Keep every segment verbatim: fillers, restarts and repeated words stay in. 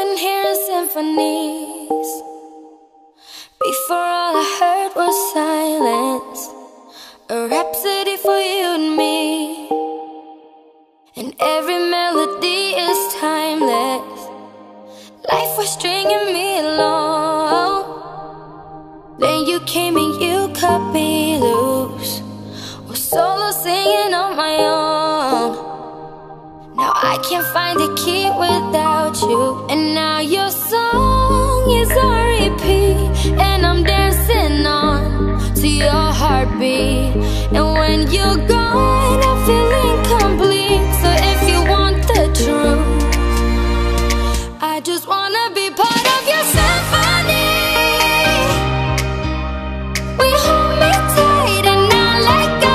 been hearing symphonies. Before all I heard was silence, a rhapsody for you and me. And every melody is timeless. Life was stringing me along. Then you came and you cut me loose. Was solo singing on my own. Now I can't find a key without you. And now your song is on repeat, and I'm dancing on to your heartbeat. And when you're gone, I feel incomplete. So if you want the truth, I just wanna be part of your symphony. We hold me tight and not let go.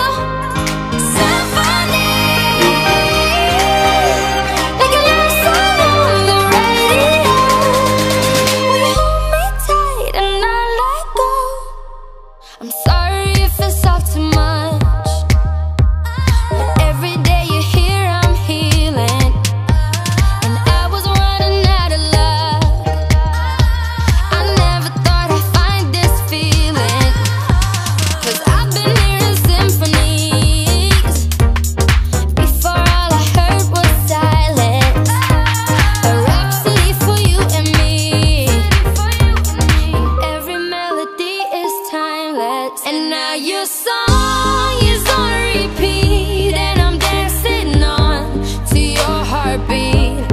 Symphony, like a love song on the radio. We hold me tight and not let go. I'm sorry if it's all too much, but every day you're here I'm healing. And I was running out of luck. I never thought I'd find this feeling, 'cause I've been hearing symphonies. Before all I heard was silence, a rhapsody for you and me. Every melody is timeless. And now your song is on repeat, and I'm dancing on to your heartbeat.